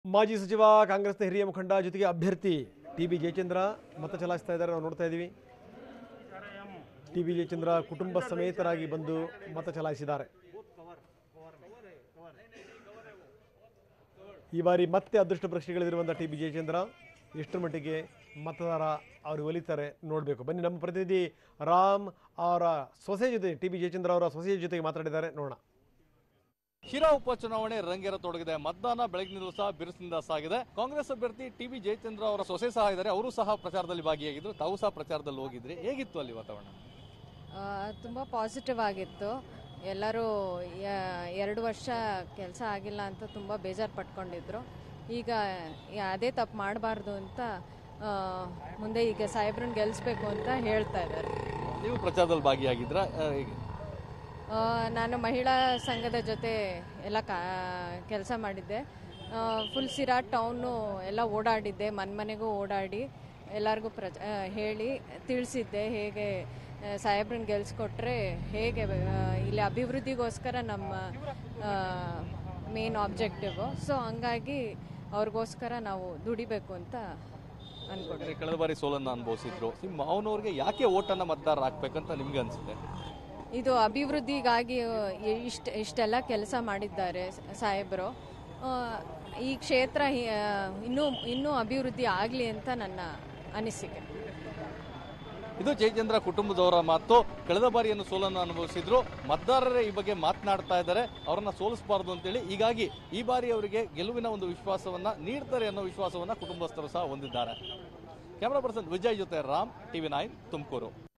ಮಾಜಿ ಸಚಿವ ಕಾಂಗ್ರೆಸ್ನ ಹಿರಿಯ ಮುಖಂಡ ಜೊತೆಗೆ ಅಭ್ಯರ್ಥಿ ಟಿ.ಬಿ. ಜಯಚಂದ್ರ ಮತ ಚಲಾಯಿಸ್ತಾ ಇದ್ದಾರೆ. ನಾವು ನೋಡ್ತಾ ಇದ್ದೀವಿ. ಟಿ.ಬಿ. ಜಯಚಂದ್ರ ಕುಟುಂಬ ಸಮೇತರಾಗಿ ಬಂದು ಮತ ಚಲಾಯಿಸಿದ್ದಾರೆ. ಈ ಬಾರಿ ಮತ್ತೆ ಅದೃಷ್ಟ ಪರೀಕ್ಷೆಗಳಿರುವಂಥ ಟಿ.ಬಿ. ಜಯಚಂದ್ರ ಎಷ್ಟರ ಮಟ್ಟಿಗೆ ಮತದಾರ ಅವರು ಒಲಿತಾರೆ ನೋಡಬೇಕು. ಬನ್ನಿ, ನಮ್ಮ ಪ್ರತಿನಿಧಿ ರಾಮ್ ಅವರ ಸೊಸೆ ಜೊತೆ ಟಿ.ಬಿ. ಜಯಚಂದ್ರ ಅವರ ಸೊಸೆಯ ಜೊತೆಗೆ ಮಾತಾಡಿದ್ದಾರೆ, ನೋಡೋಣ. ಶಿರಾ ಉಪಚುನಾವಣೆ ರಂಗೇರತೊಡಗಿದೆ. ಮತದಾನ ಬೆಳಗಿನಿಂದಲೂ ಸಹ ಬಿರುಸಿನಿಂದ ಸಾಗಿದೆ. ಕಾಂಗ್ರೆಸ್ ಅಭ್ಯರ್ಥಿ ಟಿ.ಬಿ. ಜಯಚಂದ್ರ ಅವರ ಸೊಸೆ ಸಹ ಇದ್ದಾರೆ. ಅವರು ಸಹ ಪ್ರಚಾರದಲ್ಲಿ ಭಾಗಿಯಾಗಿದ್ರು. ತಾವು ಸಹ ಪ್ರಚಾರದಲ್ಲಿ ಹೋಗಿದ್ರಿ. ಹೇಗಿತ್ತು ಅಲ್ಲಿ ವಾತಾವರಣ? ತುಂಬ ಪಾಸಿಟಿವ್ ಆಗಿತ್ತು. ಎಲ್ಲರೂ 2 ವರ್ಷ ಕೆಲಸ ಆಗಿಲ್ಲ ಅಂತ ತುಂಬ ಬೇಜಾರು ಪಟ್ಕೊಂಡಿದ್ರು. ಈಗ ಅದೇ ತಪ್ಪು ಮಾಡಬಾರ್ದು ಅಂತ ಮುಂದೆ ಈಗ ಸಾಹೇಬ್ರನ್ನ ಗೆಲ್ಲಿಸ್ಬೇಕು ಅಂತ ಹೇಳ್ತಾ ಇದ್ದಾರೆ. ನೀವು ಪ್ರಚಾರದಲ್ಲಿ ಭಾಗಿಯಾಗಿದ್ರ? ನಾನು ಮಹಿಳಾ ಸಂಘದ ಜೊತೆ ಎಲ್ಲ ಕೆಲಸ ಮಾಡಿದ್ದೆ. ಫುಲ್ ಸಿರಾ ಟೌನು ಎಲ್ಲ ಓಡಾಡಿದ್ದೆ. ಮನೆಗೂ ಓಡಾಡಿ ಎಲ್ಲರಿಗೂ ಹೇಳಿ ತಿಳಿಸಿದ್ದೆ ಹೇಗೆ ಸಾಹೇಬ್ರನ್ನ ಗೆಲ್ಸ್ಕೊಟ್ರೆ ಹೇಗೆ ಇಲ್ಲಿ ಅಭಿವೃದ್ಧಿಗೋಸ್ಕರ ನಮ್ಮ ಮೇನ್ ಆಬ್ಜೆಕ್ಟಿವ್. ಸೊ ಹಂಗಾಗಿ ಅವ್ರಿಗೋಸ್ಕರ ನಾವು ದುಡಿಬೇಕು ಅಂತ ಅನ್ಕೊಂಡ್ರೆ. ಕಳೆದ ಬಾರಿ ಸೋಲನ್ನು ಅನುಭವಿಸಿದ್ರು. ನಿಮ್ಮ ಮಾವನವ್ರಿಗೆ ಯಾಕೆ ಓಟನ್ನು ಮತದಾರ ಹಾಕ್ಬೇಕಂತ ನಿಮ್ಗೆ ಅನ್ಸುತ್ತೆ? ಇದು ಅಭಿವೃದ್ಧಿಗಾಗಿ ಇಷ್ಟೆಲ್ಲ ಕೆಲಸ ಮಾಡಿದ್ದಾರೆ ಸಾಹೇಬರು. ಈ ಕ್ಷೇತ್ರ ಇನ್ನೂ ಅಭಿವೃದ್ಧಿ ಆಗಲಿ ಅಂತ ನನ್ನ ಅನಿಸಿಕೆ. ಇದು ಜಯಚಂದ್ರ ಕುಟುಂಬದವರ ಮಾತು. ಕಳೆದ ಬಾರಿಯನ್ನು ಸೋಲನ್ನು ಅನುಭವಿಸಿದ್ರು. ಮತದಾರರೇ ಈ ಬಗ್ಗೆ ಮಾತನಾಡ್ತಾ ಇದ್ದಾರೆ, ಅವರನ್ನ ಸೋಲಿಸಬಾರದು ಅಂತೇಳಿ. ಹೀಗಾಗಿ ಈ ಬಾರಿ ಅವರಿಗೆ ಗೆಲುವಿನ ಒಂದು ವಿಶ್ವಾಸವನ್ನ ನೀಡ್ತಾರೆ ಅನ್ನೋ ವಿಶ್ವಾಸವನ್ನ ಕುಟುಂಬಸ್ಥರು ಸಹ ಹೊಂದಿದ್ದಾರೆ. ಕ್ಯಾಮರಾ ಪರ್ಸನ್ ವಿಜಯ್ ಜೊತೆ ರಾಮ್, ಟಿವಿ 9 ತುಮಕೂರು.